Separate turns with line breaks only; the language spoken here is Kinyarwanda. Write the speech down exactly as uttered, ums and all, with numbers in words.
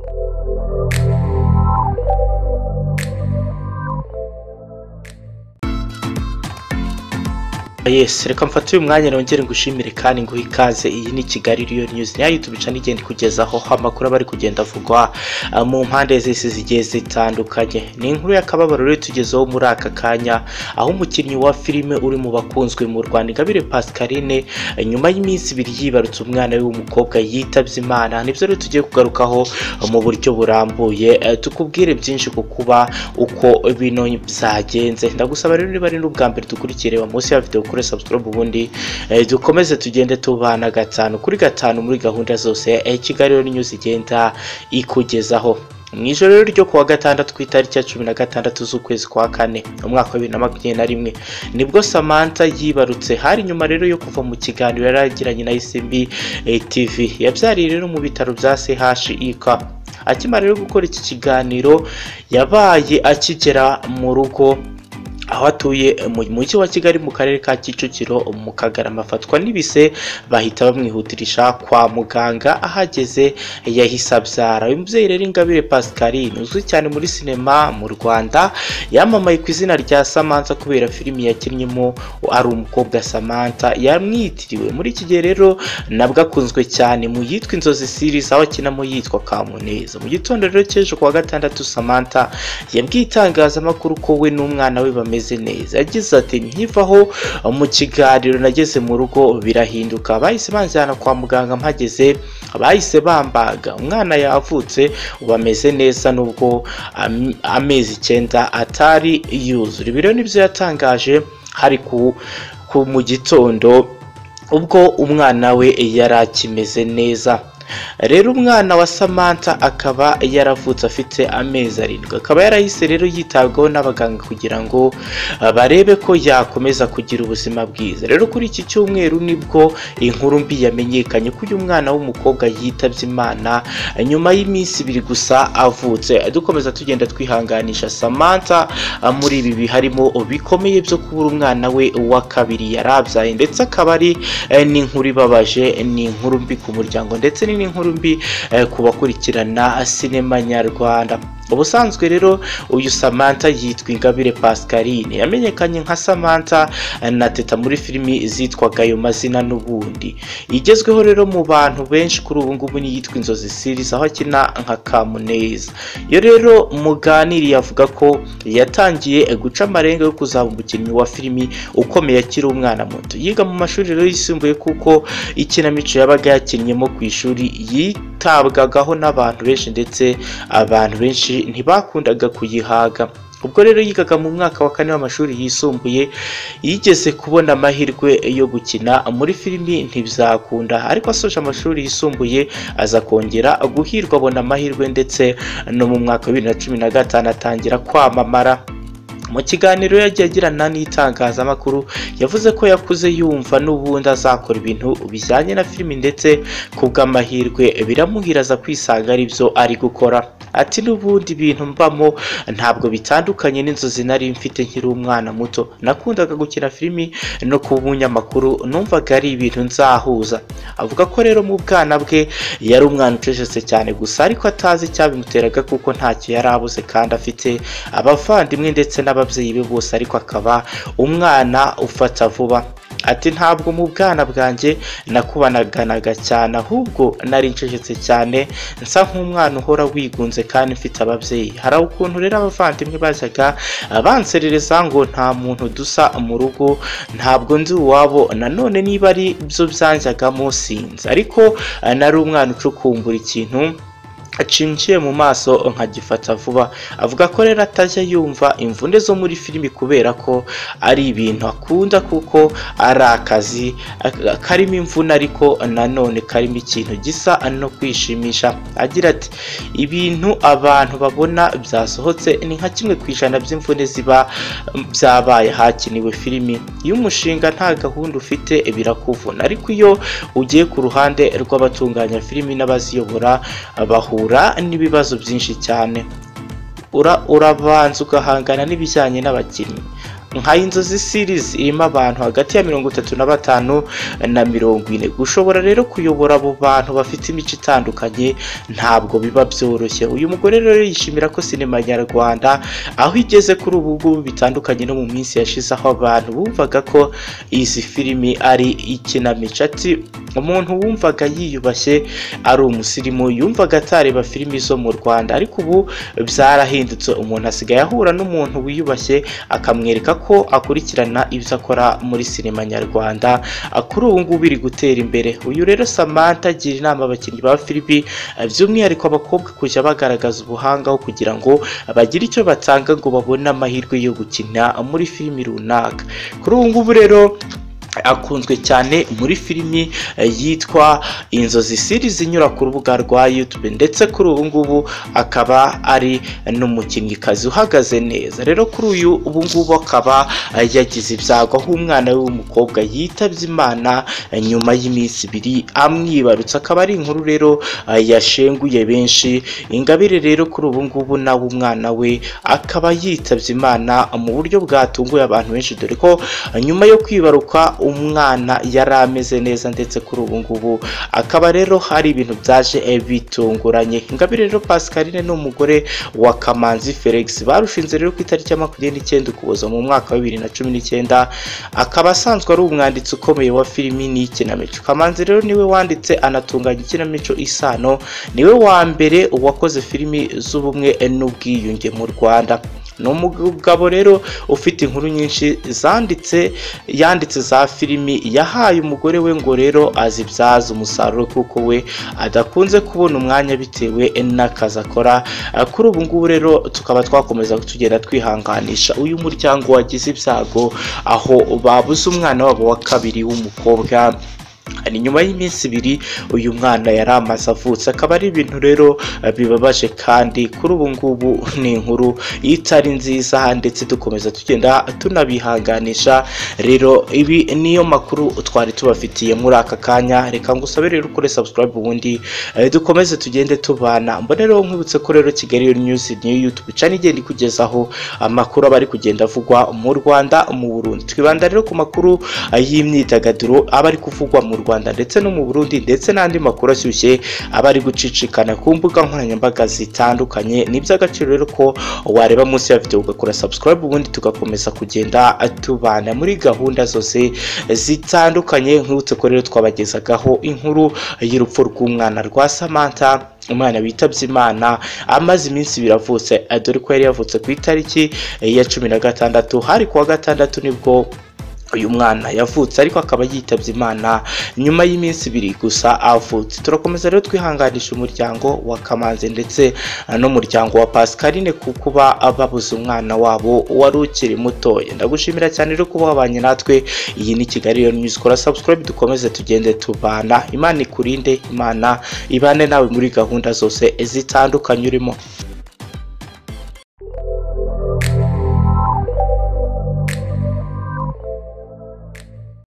Yes, reka mfate uyu mwanya nongere ngushimire kandi nguhe ikaze. Iyi ni Kigali Real News, ni YouTube channel igenda kugezaho amakuru bari kugenda avugwa uh, mu mpande zese zigiye zitandukanye. Ni inkuru y'akababaro rero tugezeho muri aka kanya, aho umukinnyi wa filime uri mu bakunzwe mu Rwanda Ingabire Pascaline uh, nyuma y'iminsi ibiri yibarutse umwana we w'umukobwa yitabye Imana. Nibyo rero tugiye kugarukaho uh, mu buryo burambuye, uh, tukubwire byinshi kukuba uko bino byagenze. Ndagusaba rero niba ari n'ubwa mbere dukurikire wa munsi ya video kuri subscribe ubundi eh, dukomeze tugende tubana gatanu kuri gatanu muri gahunda zose eh, Kigali Real News igenda ikugezaho. Mwijoro ryo kuwa gatandatu ku itariki ya cumi na gatandatu z'ukwezi kwa kane umwaka wa bibiri na makumyabiri na rimwe nibwo Samantha yibarutse. Hari nyuma rero yo kuva mu kiganiro yaragiranye na S M B eh, T V. Yabyariye rero mu bitaro bya C H I K. Akimara rero gukora iki kiganiro yabaye akigera mu rugo aho atuye mu mujyi wa Kigali mu karere ka Kicukiro mu Kagarama, afatwa n'ibise bahita bamwihutirisha kwa muganga. Ahageze yahise abyara. Uyu mubyeyi rero Ingabire Pascaline uzwi cyane muri sinema mu Rwanda, yamamaye ku izina rya Samantha kubera filimi yakinnyemo ari umukobwa Samantha yamwitiriwe. Muri iki gihe rero nabwo akunzwe cyane mu yitwa Inzozi series, aho akinamo yitwa Kamuneza. Mu gitondo rero cy'ejo kuwa gatandatu Samantha yabwiye itangazamakuru ko we n'umwana we bameze neza. Yagize ati nkivaho mu kiganiro nageze mu rugo birahinduka, bahise banjyana kwa muganga. Mpageze bahise bambaga, umwana yavutse ubameze neza nubwo am, amezi icyenda atari yuzura. Ibi rero nibyo yatangaje hari ku, ku mu gitondo ubwo umwana we yari akimeze neza. Rero umwana wa Samantha akaba yaravutse afite amezi arindwi, akaba yarahise rero yitabwaho n'abaganga kugira ngo barebe ko yakomeza kugira ubuzima bwiza. Rero kuri iki cyumweru nibwo inkuru mbi yamenyekanye ko uyu mwana w'umukobwa yitabye Imana nyuma y'iminsi ibiri gusa avutse. Dukomeza tugenda twihanganisha Samantha muri ibi biharimo bikomeye byo kubura umwana we wa kabiri yarabyaye, ndetse akaba ari n'inkuru ibabaje, ni inkuru mbi ku muryango ndetse ni inkuru mbi eh, kubakurikirana sinema nyarwanda. Ubusanzwe rero uyu Samantha yitwa Ingabire Pascaline, yamenyekanye nka Samantha na Teta muri filimi zitwaga ayo mazina n'ubundi. Igezweho rero mu bantu benshi kuri ubu ngubu ni yitwa Inzozi series, aho akina nka Kamuneza. Yo rero muganiri yavuga ko yatangiye guca amarenga yo kuzaba umukinnyi wa filimi ukomeye akiri umwana muto. Yiga mu mashuri rero yisumbuye kuko ikinamico yabaga yakinnyemo ku ishuri yitabwagaho n'abantu benshi, ndetse abantu benshi ntibakundaga kuyihaga. Ubwo rero yigaga mu mwaka wa kane w'amashuri yisumbuye yigeze kubona amahirwe yo gukina muri filimi ntibyakunda, ariko asoje amashuri yisumbuye aza kongera guhirwa abona amahirwe, ndetse no mu mwaka wa bibiri na cumi na gatanu atangira kwamamara. Mu kiganiro yagiye agirana n'itangazamakuru yavuze ko yakuze yumva n'ubundi azakora ibintu bijyanye na filimi, ndetse kubw'amahirwe biramuhiraza kwisanga ari byo ari gukora. Ati n'ubundi ibintu mbamo ntabwo bitandukanye n'inzozi nari mfite nkiri umwana muto. Nakundaga gukina filimi no kuba umunyamakuru, numvaga ari ibintu nzahuza. Avuga ko rero mu bwana bwe yari umwana ucecetse cyane gusa, ariko atazi icyabimuteraga kuko ntacyo yari abuze, kandi afite abavandimwe ndetse n'ababyeyi be bose, ariko akaba umwana ufata vuba. Ati ntabwo mu bwana bwanjye nakubanaganaga cyane, ahubwo nari ncecetse cyane, nsa nk'umwana uhora wigunze kandi mfite ababyeyi. Hari ukuntu rero abavandimwe bajyaga banserereza ngo nta muntu dusa mu rugo, ntabwo nzi uwabo. Nanone niba ari byo byanjyagamo sinzi, ariko nari umwana ucukumbura ikintu acinjiye mu maso nkagifata vuba. Avuga ko rero atajya yumva imvune zo muri filimi kubera ko ari ibintu akunda, kuko ari akazi karimo imvune, ariko nanone karimo ikintu gisa no kwishimisha. Agira ati ibintu abantu babona byasohotse ni nka kimwe ku ijana by'imvune ziba byabaye hakiniwe filimi. Iyo umushinga nta gahunda ufite birakuvuna, ariko iyo ugiye ku ruhande rw'abatunganya filimi n'abaziyobora bahura n'ibibazo byinshi cyane. Ura urabanza ugahangana n'ibijyanye n'abakinnyi, nka Inzozi series irimo abantu hagati ya mirongo itatu na batanu na mirongo ine. Gushobora rero kuyobora abo bantu bafite imico itandukanye ntabwo biba byoroshye. Uyu mugore rero yishimira ko sinema nyarwanda aho igeze kuri ubu ngubu bitandukanye no mu minsi yashize aho abantu bumvaga ko izi filimi ari ikinamico. Ati umuntu wumvaga yiyubashye ari umusirimu yumvaga atareba filimi zo mu Rwanda, ariko ubu byarahindutse. Umuntu asigaye ahura n'umuntu wiyubashye akamwereka ko akurikirana ibyo akora muri sinema nyarwanda, kuri ubu ngubu biri gutera imbere. Uyu rero Samantha agira inama abakinnyi ba filimi by'umwihariko abakobwa kujya bagaragaza ubuhanga aho kugira ngo bagire icyo batanga ngo babone amahirwe yo gukina muri filimi runaka. Kuri ubu ngubu rero akunzwe cyane muri filimi yitwa Inzozi series inyura ku rubuga rwa YouTube, ndetse kuri ubu ngubu akaba ari n'umukinnyikazi uhagaze neza. Rero kuri uyu ubu ngubu akaba yagize ibyago aho umwana we w'umukobwa yitabye Imana nyuma y'iminsi ibiri amwibarutse. Akaba ari inkuru rero yashenguye benshi. Ingabire rero kuri ubu ngubu nawe umwana we akaba yitabye Imana mu buryo bwatunguye abantu benshi, dore ko nyuma yo kwibaruka umwana yari ameze neza, ndetse kuri ubu ngubu akaba rero hari ibintu byaje bitunguranye. Ingabire rero Pascaline ni umugore wa Kamanzi Felix, barushinze rero ku itariki ya makumyabiri n'icyenda Ukuboza mu mwaka wa bibiri na cumi n'icyenda. Akaba asanzwe ari umwanditsi ukomeye wa filimi n'ikinamico. Kamanzi rero niwe wanditse anatunganya ikinamico Isano, niwe wa mbere wakoze filimi z'ubumwe n'ubwiyunge mu Rwanda. Ni umugabo rero ufite inkuru nyinshi zanditse yanditse za filimi, yahaye umugore we ngo rero azibyaza umusaruro kuko we adakunze kubona umwanya bitewe n'akazi akora. Kuri ubu ngubu rero tukaba twakomeza tugenda twihanganisha uyu muryango wagize ibyago aho babuze umwana wabo wa kabiri w'umukobwa. Ni nyuma y'iminsi ibiri uyu mwana yari amaze avutse. Akaba ari ibintu rero bibabaje, kandi kuri ubu ngubu ni inkuru itari nziza, ndetse dukomeza tugenda tunabihanganisha. Rero ibi niyo makuru twari tubafitiye muri aka kanya. Reka ngusabe rero ukore subscribe ubundi dukomeze tugende tubana. Mbone rero nkwibutse ko rero Kigali News niyo YouTube channel igenda ikugezaho amakuru abari kugenda avugwa mu Rwanda, mu Burundi. Twibanda rero ku makuru y'imyidagaduro abari kuvugwa mu Rwanda ndetse no mu Burundi, ndetse n'andi makuru ashyushye abari gucicikana ku mbuga nkoranyambaga zitandukanye. Ni by'agaciro rero ko wareba munsi ya video ugakora subscribe, ubundi tugakomeza kugenda tubana muri gahunda zose zitandukanye. Nk'utse ko rero twabagezagaho inkuru y'urupfu rw'umwana rwa Samantha, umwana witabye Imana amaze iminsi biravutse, dore ko yari yavutse ku itariki ya cumi na gatandatu. Hari kuwa gatandatu nibwo uyu mwana yavutse, ariko akaba yitabye Imana nyuma y'iminsi ibiri gusa avutse. Turakomeza rero twihanganisha umuryango wa Kamanzi ndetse n'umuryango wa Pascaline kuba babuze umwana wabo wari ukiri mutoya. Ndagushimira cyane rero kuba wabanye natwe. Iyi ni Kigali News, kora subscribe dukomeze tugende tubana. Imana ikurinde, Imana ibane nawe muri gahunda zose zitandukanye urimo.